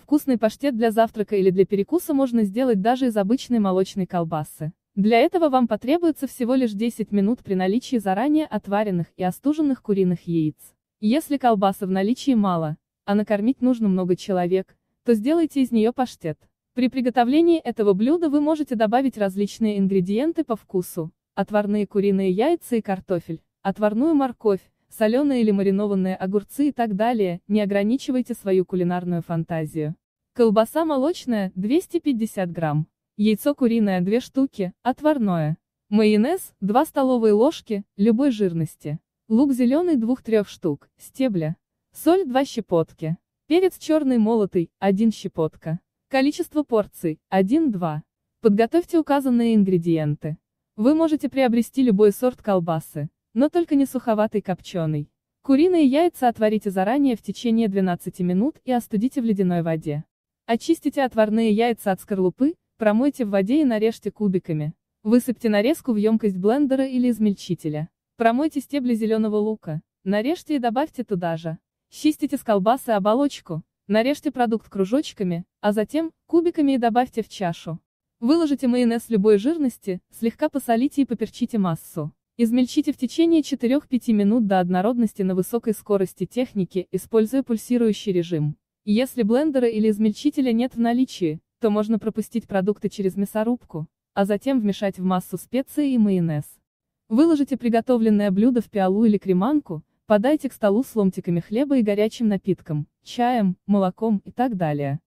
Вкусный паштет для завтрака или для перекуса можно сделать даже из обычной молочной колбасы. Для этого вам потребуется всего лишь 10 минут при наличии заранее отваренных и остуженных куриных яиц. Если колбасы в наличии мало, а накормить нужно много человек, то сделайте из нее паштет. При приготовлении этого блюда вы можете добавить различные ингредиенты по вкусу: отварные куриные яйца и картофель, отварную морковь, соленые или маринованные огурцы и так далее. Не ограничивайте свою кулинарную фантазию. Колбаса молочная, 250 грамм. Яйцо куриное 2 штуки, отварное. Майонез, 2 столовые ложки, любой жирности. Лук зеленый 2-3 штук, стебля. Соль 2 щепотки. Перец черный молотый, 1 щепотка. Количество порций, 1-2. Подготовьте указанные ингредиенты. Вы можете приобрести любой сорт колбасы, но только не суховатый копченый. Куриные яйца отварите заранее в течение 12 минут и остудите в ледяной воде. Очистите отварные яйца от скорлупы, промойте в воде и нарежьте кубиками. Высыпьте нарезку в емкость блендера или измельчителя. Промойте стебли зеленого лука, нарежьте и добавьте туда же. Чистите с колбасы оболочку, нарежьте продукт кружочками, а затем кубиками и добавьте в чашу. Выложите майонез любой жирности, слегка посолите и поперчите массу. Измельчите в течение 4-5 минут до однородности на высокой скорости техники, используя пульсирующий режим. Если блендера или измельчителя нет в наличии, то можно пропустить продукты через мясорубку, а затем вмешать в массу специи и майонез. Выложите приготовленное блюдо в пиалу или креманку, подайте к столу с ломтиками хлеба и горячим напитком, чаем, молоком и так далее.